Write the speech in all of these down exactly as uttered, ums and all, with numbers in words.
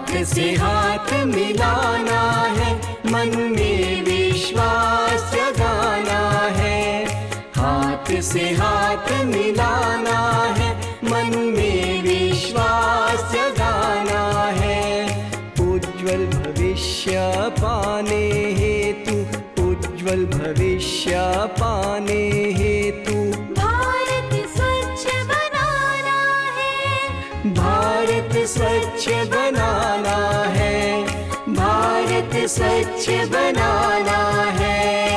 हाथ से हाथ मिलाना है, मन में विश्वास जगाना है। हाथ से हाथ मिलाना है, मन में विश्वास जगाना है। उज्ज्वल भविष्य पाने हेतु, उज्ज्वल भविष्य पाने हेतु भारत स्वच्छ बनाना है, भारत स्वच्छ बनाना है, भारत स्वच्छ बनाना है।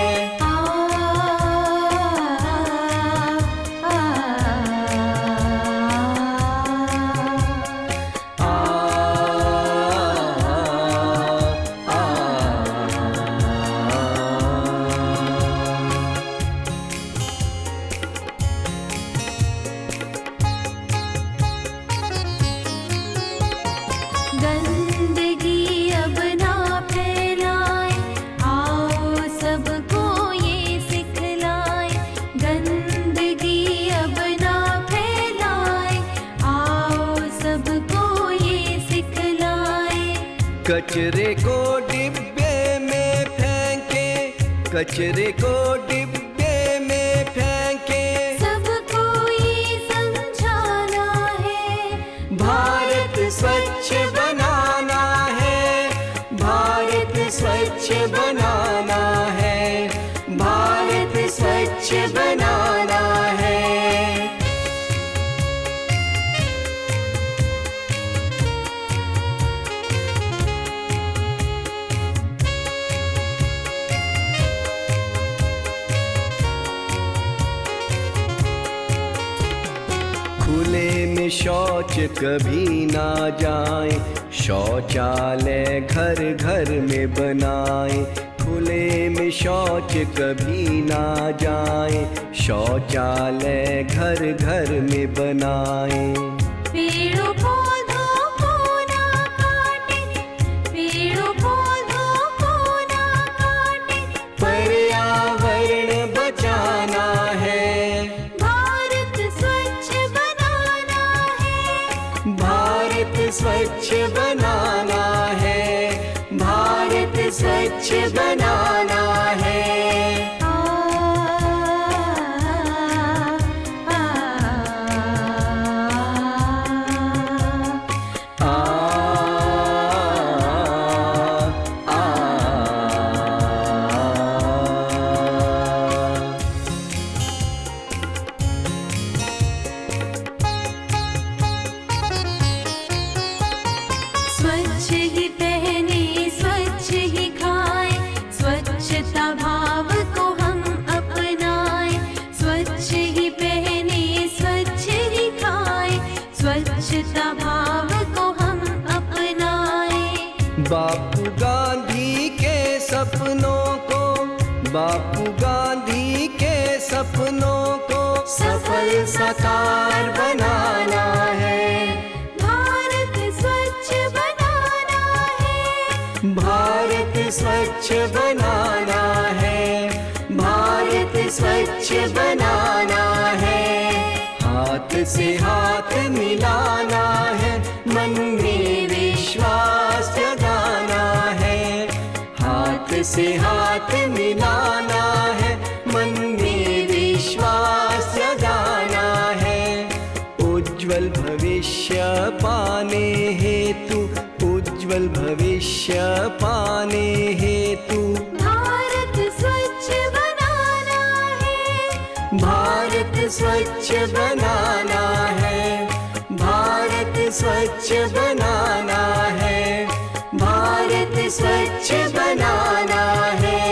गंदगी अब ना फैलाए, आओ सबको ये सिखलाए। गंदगी अब ना फैलाए, आओ सबको ये सिखलाए। कचरे को डिब्बे में फेंके, कचरे को डिब्बे में फेंके, सबको ये समझाना है। भारत स्वच्छ बनाना है, भारत स्वच्छ बनाना है, भारत स्वच्छ बनाना है। खुले में शौच कभी ना जाए, शौचालय घर घर में बनाए। खुले में शौच कभी ना जाए, शौचालय घर घर में बनाए। पेड़ों पौधों को ना काटे, पेड़ों पौधों को ना काटे, पर्यावरण बचाना है, भारत स्वच्छ बनाना है। भारत स्वच्छ बनाना है, भारत स्वच्छ बनाना है। आ, आ, आ, आ, स्वच्छ ही पहने, स्वच्छ ही खाए, स्वच्छता भाव को हम अपनाए। स्वच्छ ही पहने, स्वच्छ ही खाए, स्वच्छता भाव को हम अपनाए। बापू गांधी के सपनों को, बापू गांधी के सपनों को सफल साकार बनाना है, भारत स्वच्छ बनाना है, भारत स्वच्छ बनाना है, भारत स्वच्छ बनाना है। हाथ से हाथ मिलाना है, मन में विश्वास जगाना है। हाथ से हाथ मिलाना है, मन में विश्वास जगाना है। उज्ज्वल भविष्य पाने हेतु, उज्ज्वल भविष्य पाने हेतु भारत स्वच्छ बनाना है, भारत स्वच्छ बनाना है, भारत स्वच्छ बनाना है, भारत स्वच्छ बनाना है।